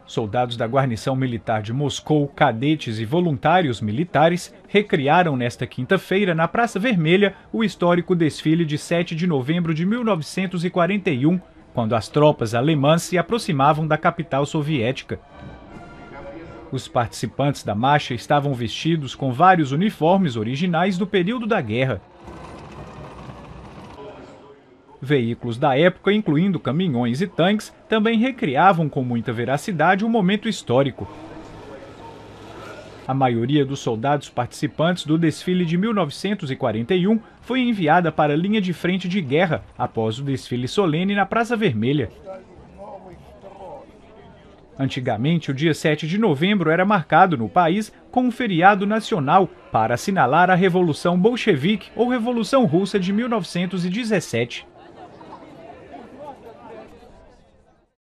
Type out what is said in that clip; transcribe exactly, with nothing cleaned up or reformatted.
Soldados da guarnição militar de Moscou, cadetes e voluntários militares recriaram nesta quinta-feira, na Praça Vermelha, o histórico desfile de sete de novembro de mil novecentos e quarenta e um, quando as tropas alemãs se aproximavam da capital soviética. Os participantes da marcha estavam vestidos com vários uniformes originais do período da guerra. Veículos da época, incluindo caminhões e tanques, também recriavam com muita veracidade o momento histórico. A maioria dos soldados participantes do desfile de mil novecentos e quarenta e um foi enviada para a linha de frente de guerra após o desfile solene na Praça Vermelha. Antigamente, o dia sete de novembro era marcado no país como um feriado nacional para assinalar a Revolução Bolchevique ou Revolução Russa de mil novecentos e dezessete.